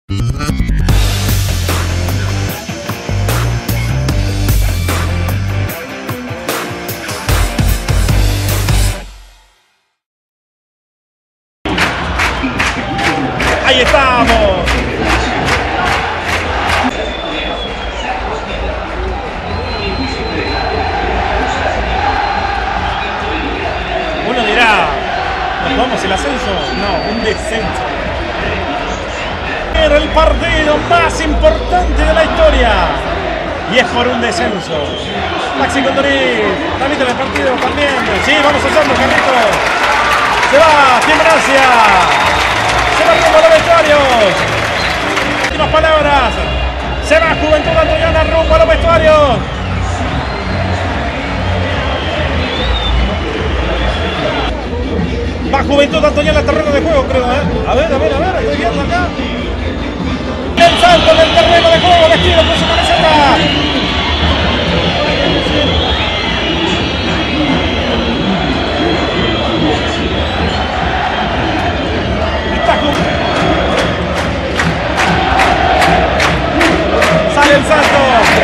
Ahí estamos. Uno dirá, ¿nos jugamos el ascenso? No, un descenso. Era el partido más importante de la historia. Y es por un descenso. Maxi Condori, transmite el partido también. Sí, vamos a hacerlo, Carlitos. Se va, Gimnasia. Se va rumbo a los vestuarios. Últimas palabras. Se va Juventud Antoniana rumbo a los vestuarios. Va Juventud Antoniana al terreno de juego, creo, A ver, estoy viendo acá. El salto del terreno de juego, vestido con su camiseta. Sale el salto.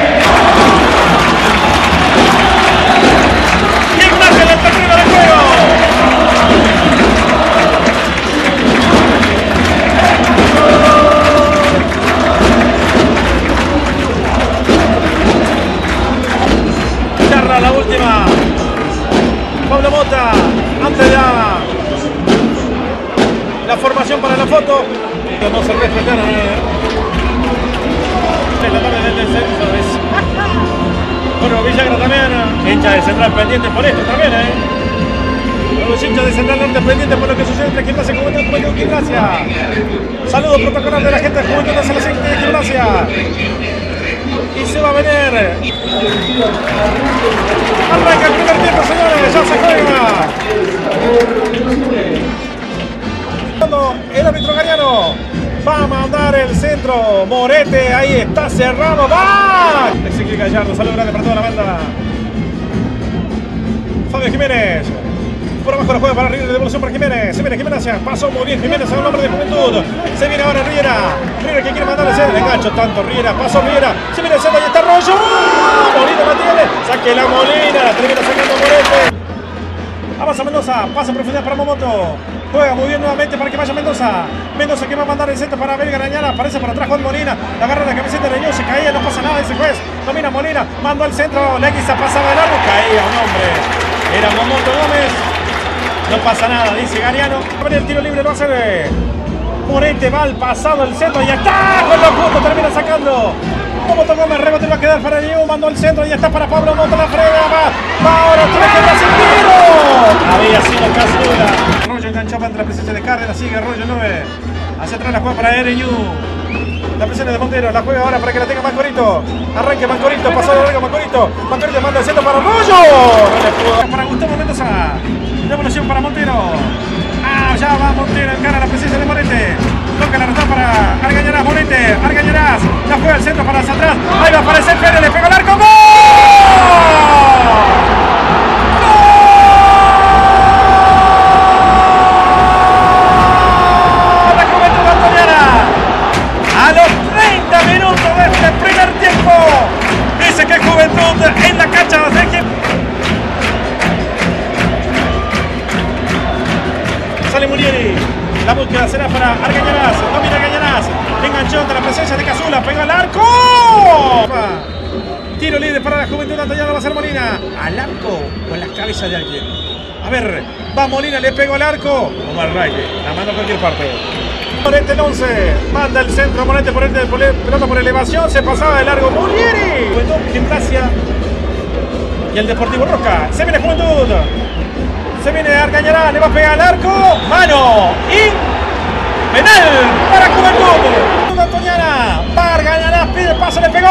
Gimnasia en el terreno de juego. Charra la última. Pablo Mota, antes de la formación para la foto. No se respetaron. La tarde del descenso es. Bueno, Villagra también, hincha de Central pendiente por esto también, Los hinchas de Central Norte pendientes por lo que sucede entre Gimnasia y Juventud Gimnasia. Saludos protocolar de la gente de Juventud hacia la gente de Gimnasia. Y se va a venir. Arranca el primer tiempo, señores, ya se juega. El árbitro Gariano va a mandar el centro. Morete, ahí está cerrado. ¡Va! Ezequiel Gallardo, saludo grande para toda la banda. Fabio Jiménez. Por abajo la juega para Riera, devolución para Jiménez. Se viene Jiménez, pasó muy bien Jiménez a un hombre de Juventud. Se viene ahora Riera. Riera que quiere mandarle el engancho tanto Riera. Pasó Riera. Se viene el centro y está Rollo. Molina la tiene. Saque la Molina. Termina sacando Morete. Avanza Mendoza. Pasa en profundidad para Momoto. Juega muy bien nuevamente para que vaya Mendoza. Mendoza que va a mandar el centro para Belga Arañana. Aparece por atrás Juan Molina. La agarra la camiseta de Reñón. Se caía. No pasa nada ese juez. Domina Molina. Mandó el centro. Leguiza pasaba el largo. Caía un hombre. Era Momoto Gómez. No pasa nada, dice Gariano. A ver, el tiro libre lo va a hacer Morete, va al pasado el centro y ya está. Con los puntos termina sacando. Momoto Gómez, rebote va a quedar para Diego. Mandó el centro y ya está para Pablo Moto. La frega, va ahora, tiene que hacer tiro. Había sido casi duda. Rollo enganchó para la presencia de Cárdenas. Sigue Rollo 9. Hacia atrás la juega para Ereñu. La presión de Montero, la juega ahora para que la tenga Mancorito. Arranque Mancorito, pasó de largo Mancorito. Mancorito manda el centro para Rollo. No le pudo. Para Gustavo Mendoza. Devolución para Montero. Ya va Montero, encara la presencia de Morete. Toca la rota para Argañarás, Morete. Argañarás, la juega al centro para hacia atrás. Ahí va a aparecer Pérez, le pega el arco. ¡Gol! La Juventud Antoniana. A los 30 minutos de este primer tiempo. Dice que Juventud en la cancha de sale Murieri. La búsqueda será para Argañarás. Domina Argañarás. Enganchó ante la presencia de Cazula. Pega al arco. Tiro libre para la Juventud Antoniana. Va a ser Molina. ¿Al arco o en la cabeza de alguien? A ver. Va Molina. Le pegó al arco. O al raye. La mano a cualquier parte. Morete el 11. Manda el centro. Morete por pelota por elevación. Se pasaba de largo. Murieri. Juventud, Gimnasia. Y el Deportivo Roca. Se viene Juventud. Se viene Argañarás, le va a pegar al arco. Mano. Y penal para Juventud. Antoniana. Va Argañarás, pide el paso, le pegó.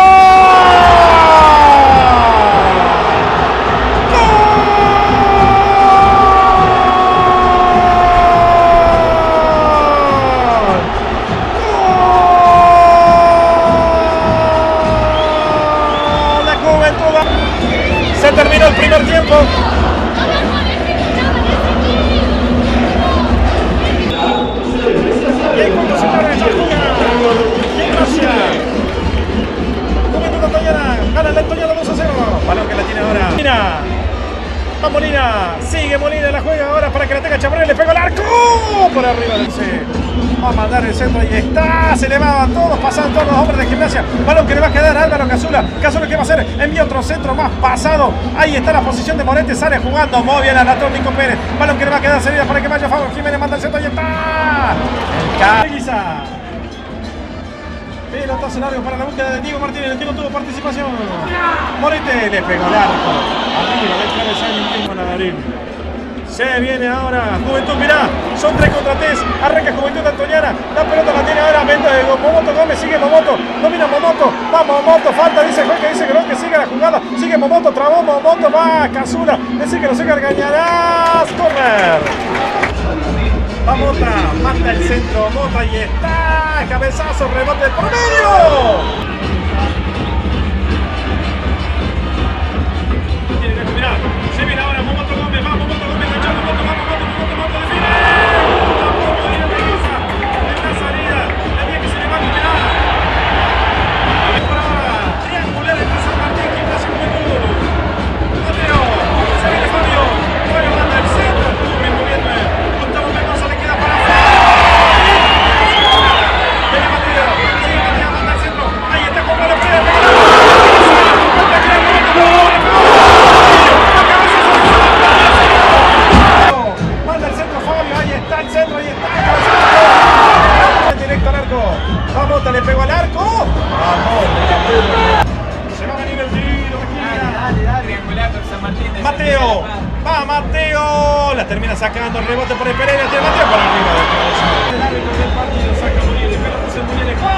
¡Gol! La Juventud. Se terminó el primer tiempo. Y en cuanto se abre esa jugada, Molina. Sigue Molina, la juega ahora para que la tenga Chaparral. Le pegó el arco. Por arriba del C. Va a mandar el centro. Ahí está. Se le va a todos. Pasan todos los hombres de Gimnasia. Balón que le va a quedar a Álvaro Cazula. Cazula, ¿qué va a hacer? Envía otro centro más pasado. Ahí está la posición de Morete. Sale jugando muy bien a la Nico Pérez. Balón que le va a quedar salida para que vaya Fabio Jiménez. Manda el centro. Ahí está. Pelotazo largo para la búsqueda de Diego Martínez. El que no tuvo participación. Morete le pegó el arco. Arriba del travesaño y tiempo a Darín. Se viene ahora Juventud, mirá, son 3 contra 3, arranca Juventud Antoniana, la pelota la tiene ahora Momoto Gómez, sigue Momoto, domina Momoto, va Momoto, falta, dice Jorge, dice que sigue la jugada, sigue Momoto, trabó Momoto, va Cazula, dice que lo sigue Argañarás, corner. Va Mota, manda el centro, Mota y está, cabezazo, rebote por medio. Tiene que mirar, se viene ahora Momoto Gómez, va Momoto Gómez. Le pegó al arco. Vamos. Se va a venir el tiro. Mateo. Va Mateo. La termina sacando. El rebote por el Pereira. Tiene Mateo por arriba. El árbitro del partido saca Muriel. Pelota se Muriel.